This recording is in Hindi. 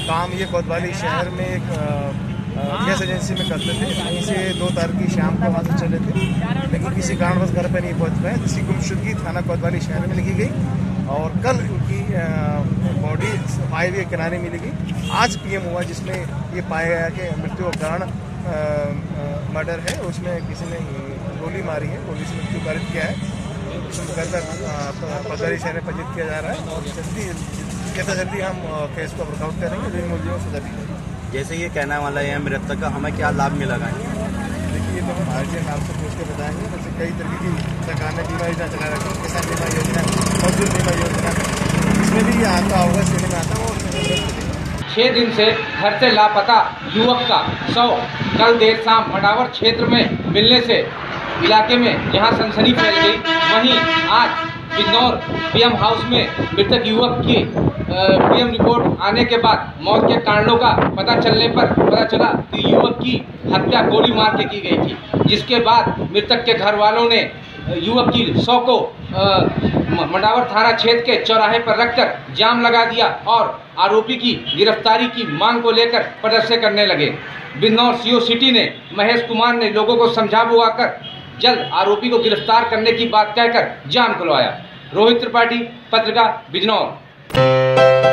काम ये कोतवाली शहर में एक गैस एजेंसी में करते थे। वहीं से 2 तारीख की शाम को वहाँ से चले थे, लेकिन किसी कारणवश घर पर नहीं पहुँच पाए, जिसकी गुमशुदगी थाना कोतवाली शहर में लिखी गई और कल इनकी बॉडी हाईवे के किनारे मिलेगी। आज पीएम हुआ जिसमें ये पाया गया कि मृत्यु का कारण मर्डर है, उसमें किसी ने गोली मारी है, गोली से मृत्यु कारित किया है। इसमें मुकदमा कोतवाली शहर में पंजीकृत किया जा रहा है और जितना जल्दी हम केस को वर्कआउट करेंगे, जिन मुलजिमों को सजा दी जाएगी। जैसे ये कहने वाला है मृतक का हमें क्या लाभ मिलेगा? देखिए, ये तो हम आरटीआई नाम से पूछ के बताएंगे। वैसे कई तरीके की सरकार ने बीमा योजना चला रखी है, किसान बीमा योजना, मजदूर बीमा योजना, इसमें भी ये आता होगा, श्रेणी में आता होगा। 6 दिन से घर से लापता युवक का शव कल देर शाम मडावर क्षेत्र में मिलने से इलाके में जहां सनसनी फैल गई, वहीं आज बिजनौर पीएम हाउस में मृतक युवक की पीएम रिपोर्ट आने के बाद मौत के कारणों का पता चलने पर पता चला कि युवक की हत्या गोली मार के की गई थी, जिसके बाद मृतक के घर वालों ने युवक की शव को मडावर थाना क्षेत्र के चौराहे पर रखकर जाम लगा दिया और आरोपी की गिरफ्तारी की मांग को लेकर प्रदर्शन करने लगे। बिजनौर सीओ सिटी ने महेश कुमार ने लोगों को समझा बुझाकर जल्द आरोपी को गिरफ्तार करने की बात कहकर जाम खुलवाया। रोहित त्रिपाठी, पत्रकार, बिजनौर।